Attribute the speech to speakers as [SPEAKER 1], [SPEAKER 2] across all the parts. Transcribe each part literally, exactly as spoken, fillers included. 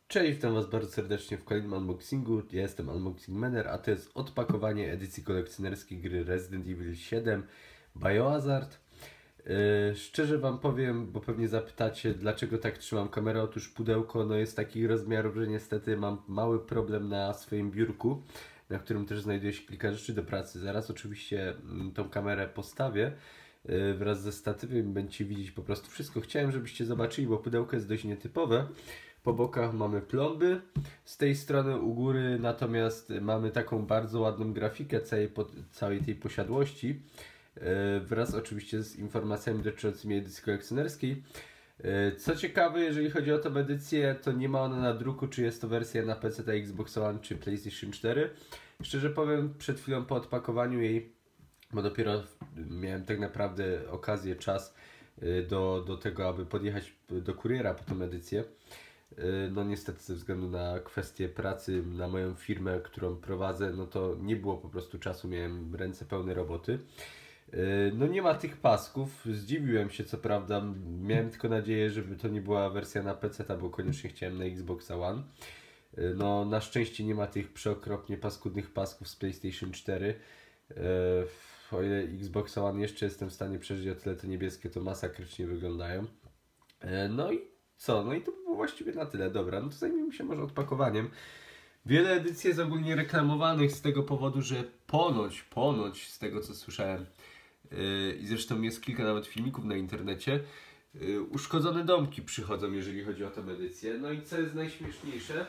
[SPEAKER 1] Cześć, witam Was bardzo serdecznie w kolejnym unboxingu. Ja jestem Unboxing Manner, a to jest odpakowanie edycji kolekcjonerskiej gry Resident Evil siedem Biohazard. Yy, szczerze Wam powiem, bo pewnie zapytacie, dlaczego tak trzymam kamerę. Otóż pudełko no, jest takich rozmiarów, że niestety mam mały problem na swoim biurku, na którym też znajduje się kilka rzeczy do pracy. Zaraz oczywiście tą kamerę postawię yy, wraz ze statywem, będziecie widzieć po prostu wszystko. Chciałem, żebyście zobaczyli, bo pudełko jest dość nietypowe. Po bokach mamy plomby, z tej strony u góry natomiast mamy taką bardzo ładną grafikę całej, całej tej posiadłości, yy, wraz oczywiście z informacjami dotyczącymi edycji kolekcjonerskiej. Yy, co ciekawe, jeżeli chodzi o tę edycję, to nie ma ona na druku, czy jest to wersja na P C, Xbox One czy PlayStation cztery. Szczerze powiem, przed chwilą po odpakowaniu jej, bo dopiero miałem tak naprawdę okazję, czas yy, do, do tego, aby podjechać do kuriera po tę edycję. No niestety ze względu na kwestię pracy, na moją firmę, którą prowadzę, no to nie było po prostu czasu, miałem ręce pełne roboty. No nie ma tych pasków, zdziwiłem się co prawda, miałem tylko nadzieję, żeby to nie była wersja na P C, bo koniecznie chciałem na Xbox One. No na szczęście nie ma tych przeokropnie paskudnych pasków z PlayStation cztery. O ile Xbox One jeszcze jestem w stanie przeżyć, o tyle te niebieskie to masakrycznie wyglądają. No i co? No i to było właściwie na tyle. Dobra, no to zajmijmy się może odpakowaniem. Wiele edycji jest ogólnie reklamowanych z tego powodu, że ponoć, ponoć z tego co słyszałem yy, i zresztą jest kilka nawet filmików na internecie, yy, uszkodzone domki przychodzą, jeżeli chodzi o tę edycję. No i co jest najśmieszniejsze,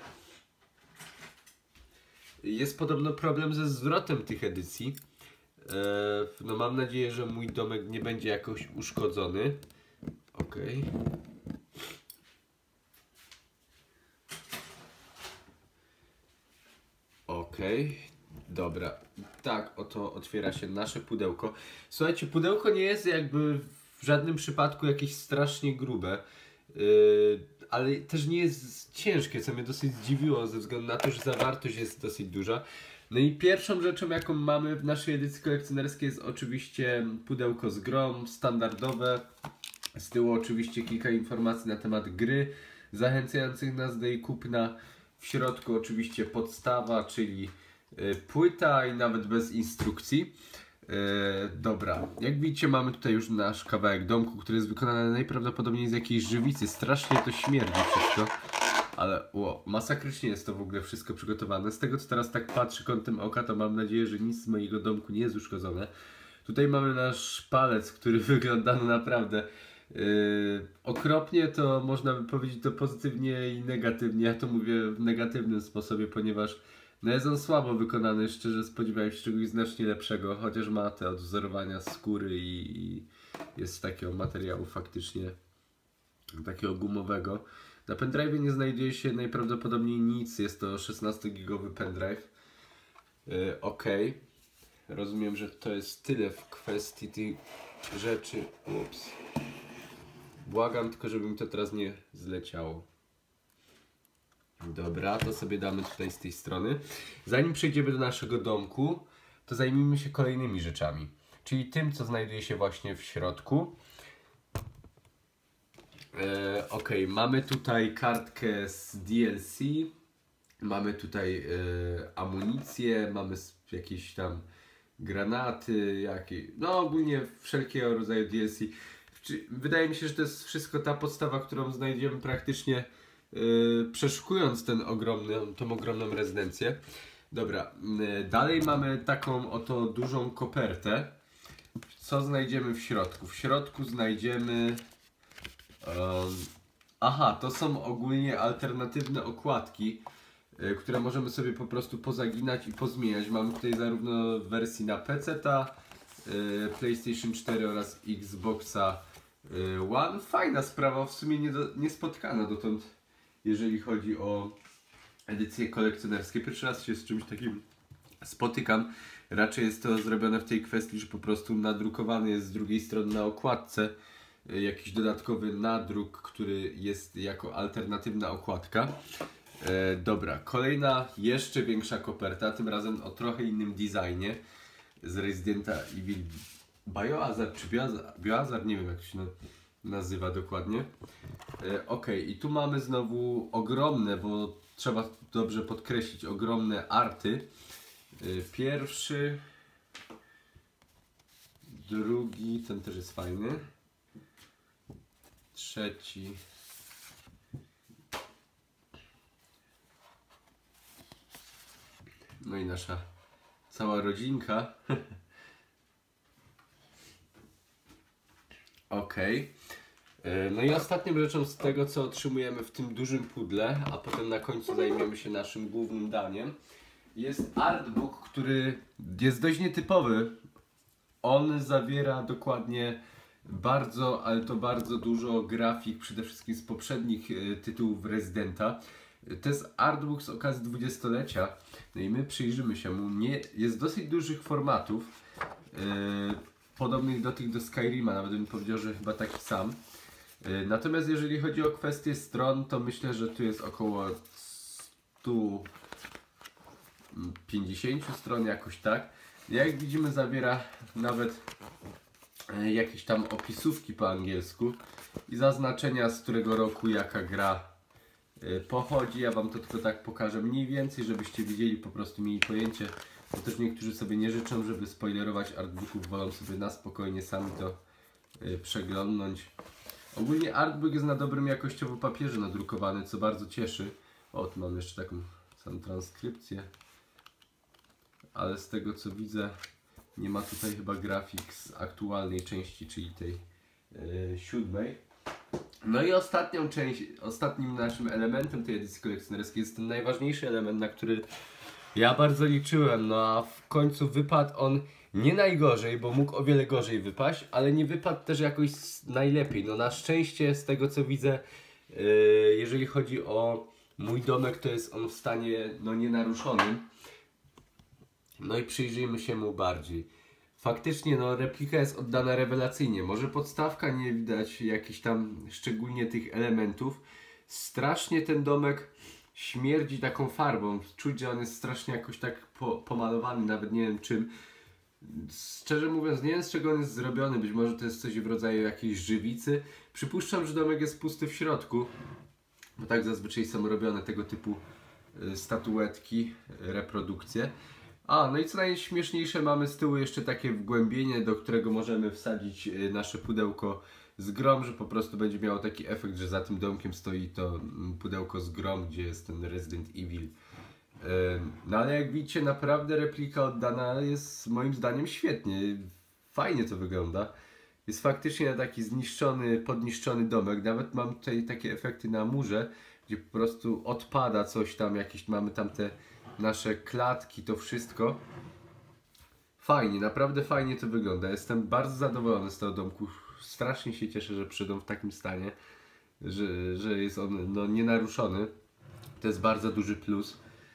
[SPEAKER 1] jest podobno problem ze zwrotem tych edycji. Yy, no mam nadzieję, że mój domek nie będzie jakoś uszkodzony. Okej. Okay. Okej, okay. Dobra, tak oto otwiera się nasze pudełko. Słuchajcie, pudełko nie jest jakby w żadnym przypadku jakieś strasznie grube, yy, ale też nie jest ciężkie, co mnie dosyć zdziwiło ze względu na to, że zawartość jest dosyć duża. No i pierwszą rzeczą, jaką mamy w naszej edycji kolekcjonerskiej, jest oczywiście pudełko z grą, standardowe. Z tyłu oczywiście kilka informacji na temat gry, zachęcających nas do jej kupna. W środku oczywiście podstawa, czyli y, płyta i nawet bez instrukcji. Yy, dobra, jak widzicie mamy tutaj już nasz kawałek domku, który jest wykonany najprawdopodobniej z jakiejś żywicy. Strasznie to śmierdzi wszystko, ale o, masakrycznie jest to w ogóle wszystko przygotowane. Z tego co teraz tak patrzę kątem oka, to mam nadzieję, że nic z mojego domku nie jest uszkodzone. Tutaj mamy nasz palec, który wygląda no naprawdę Yy, okropnie, to można by powiedzieć to pozytywnie i negatywnie. Ja to mówię w negatywnym sposobie, ponieważ no jest on słabo wykonany. Szczerze spodziewałem się czegoś znacznie lepszego, chociaż ma te odwzorowania skóry i, i jest z takiego materiału faktycznie takiego gumowego. Na pendrive nie znajduje się najprawdopodobniej nic, jest to szesnastogigowy pendrive. Yy, ok, rozumiem, że to jest tyle w kwestii tych rzeczy. Ups. Błagam tylko, żeby mi to teraz nie zleciało. Dobra, to sobie damy tutaj z tej strony. Zanim przejdziemy do naszego domku, to zajmijmy się kolejnymi rzeczami. Czyli tym, co znajduje się właśnie w środku. E, ok, mamy tutaj kartkę z D L C. Mamy tutaj e, amunicję, mamy jakieś tam granaty, jakie, no ogólnie wszelkiego rodzaju D L C. Wydaje mi się, że to jest wszystko ta podstawa, którą znajdziemy praktycznie yy, przeszukując ten ogromny, tą ogromną rezydencję. Dobra, yy, dalej mamy taką oto dużą kopertę. Co znajdziemy w środku? W środku znajdziemy... Yy, aha, to są ogólnie alternatywne okładki, yy, które możemy sobie po prostu pozaginać i pozmieniać. Mamy tutaj zarówno wersji na peceta, yy, PlayStation cztery oraz Xboxa One. Fajna sprawa, w sumie nie do, niespotkana dotąd, jeżeli chodzi o edycje kolekcjonerskie. Pierwszy raz się z czymś takim spotykam. Raczej jest to zrobione w tej kwestii, że po prostu nadrukowany jest z drugiej strony na okładce jakiś dodatkowy nadruk, który jest jako alternatywna okładka. E, dobra, kolejna jeszcze większa koperta, tym razem o trochę innym designie, z Residenta Evil Biohazard czy Biohazard, Biohazard, nie wiem jak to się nazywa dokładnie. E, ok, i tu mamy znowu ogromne, bo trzeba dobrze podkreślić, ogromne arty. E, pierwszy, drugi, ten też jest fajny. Trzeci. No i nasza cała rodzinka. Ok. No i ostatnią rzeczą z tego, co otrzymujemy w tym dużym pudle, a potem na końcu zajmiemy się naszym głównym daniem, jest artbook, który jest dość nietypowy. On zawiera dokładnie bardzo, ale to bardzo dużo grafik, przede wszystkim z poprzednich y, tytułów Residenta. To jest artbook z okazji dwudziestolecia. No i my przyjrzymy się mu. Nie, jest dosyć dużych formatów, yy, podobnych do tych do Skyrima, nawet bym powiedział, że chyba taki sam. Yy, natomiast jeżeli chodzi o kwestię stron, to myślę, że tu jest około stu pięćdziesięciu stron, jakoś tak. Jak widzimy, zawiera nawet yy, jakieś tam opisówki po angielsku i zaznaczenia, z którego roku jaka gra pochodzi. Ja wam to tylko tak pokażę mniej więcej, żebyście widzieli, po prostu mieli pojęcie, bo też niektórzy sobie nie życzą, żeby spoilerować artbooków, wolą sobie na spokojnie sami to y, przeglądnąć. Ogólnie artbook jest na dobrym jakościowo papierze nadrukowany, co bardzo cieszy. O, tu mam jeszcze taką samą transkrypcję, ale z tego co widzę, nie ma tutaj chyba grafik z aktualnej części, czyli tej y, siódmej. No i ostatnią część, ostatnim naszym elementem tej edycji kolekcjonerskiej jest ten najważniejszy element, na który ja bardzo liczyłem, no a w końcu wypadł on nie najgorzej, bo mógł o wiele gorzej wypaść, ale nie wypadł też jakoś najlepiej. No na szczęście, z tego co widzę, yy, jeżeli chodzi o mój domek, to jest on w stanie no nienaruszonym. No i przyjrzyjmy się mu bardziej. Faktycznie no replika jest oddana rewelacyjnie. Może podstawka nie widać jakichś tam szczególnie tych elementów. Strasznie ten domek śmierdzi taką farbą. Czuć, że on jest strasznie jakoś tak po, pomalowany, nawet nie wiem czym. Szczerze mówiąc, nie wiem z czego on jest zrobiony. Być może to jest coś w rodzaju jakiejś żywicy. Przypuszczam, że domek jest pusty w środku, bo tak zazwyczaj są robione tego typu statuetki, reprodukcje. A, no i co najśmieszniejsze, mamy z tyłu jeszcze takie wgłębienie, do którego możemy wsadzić nasze pudełko z grom, że po prostu będzie miało taki efekt, że za tym domkiem stoi to pudełko z grom, gdzie jest ten Resident Evil. No ale jak widzicie, naprawdę replika oddana jest moim zdaniem świetnie. Fajnie to wygląda. Jest faktycznie na taki zniszczony, podniszczony domek. Nawet mam tutaj takie efekty na murze, gdzie po prostu odpada coś tam, jakieś mamy tam te nasze klatki, to wszystko. Fajnie, naprawdę fajnie to wygląda. Jestem bardzo zadowolony z tego domku. Strasznie się cieszę, że przyszedł w takim stanie, że, że jest on no, nienaruszony. To jest bardzo duży plus.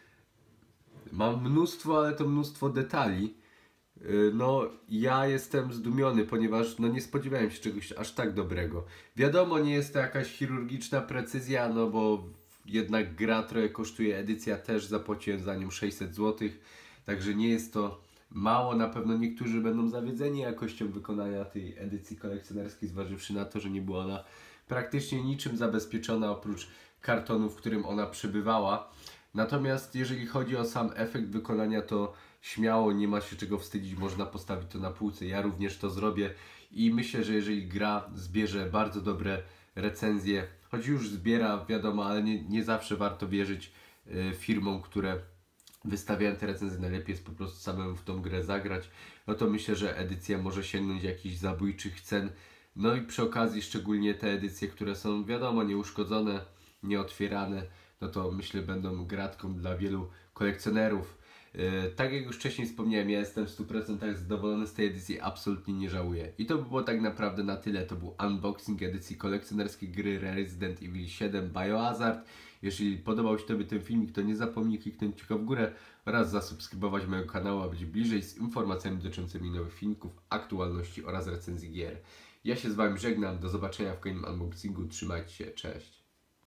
[SPEAKER 1] Mam mnóstwo, ale to mnóstwo detali. No, ja jestem zdumiony, ponieważ no, nie spodziewałem się czegoś aż tak dobrego. Wiadomo, nie jest to jakaś chirurgiczna precyzja, no bo jednak gra trochę kosztuje, edycja też, zapłaciłem za nią sześćset złotych, także nie jest to mało. Na pewno niektórzy będą zawiedzeni jakością wykonania tej edycji kolekcjonerskiej, zważywszy na to, że nie była ona praktycznie niczym zabezpieczona oprócz kartonu, w którym ona przebywała. Natomiast jeżeli chodzi o sam efekt wykonania, to śmiało, nie ma się czego wstydzić, można postawić to na półce. Ja również to zrobię i myślę, że jeżeli gra zbierze bardzo dobre recenzje, choć już zbiera, wiadomo, ale nie, nie zawsze warto wierzyć y, firmom, które wystawiają te recenzje. Najlepiej jest po prostu samemu w tą grę zagrać. No to myślę, że edycja może sięgnąć jakichś zabójczych cen. No i przy okazji szczególnie te edycje, które są, wiadomo, nieuszkodzone, nieotwierane, no to myślę będą gratką dla wielu kolekcjonerów. Yy, tak jak już wcześniej wspomniałem, ja jestem w stu procentach zadowolony z tej edycji, absolutnie nie żałuję. I to by było tak naprawdę na tyle. To był unboxing edycji kolekcjonerskiej gry Resident Evil siedem Biohazard. Jeżeli podobał się Tobie ten filmik, to nie zapomnij kliknąć kciuka w górę oraz zasubskrybować mojego kanału, aby być bliżej z informacjami dotyczącymi nowych filmików, aktualności oraz recenzji gier. Ja się z Wami żegnam, do zobaczenia w kolejnym unboxingu, trzymajcie się, cześć!